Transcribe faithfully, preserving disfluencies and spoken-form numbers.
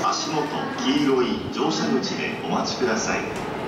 足元黄色い乗車口でお待ちください。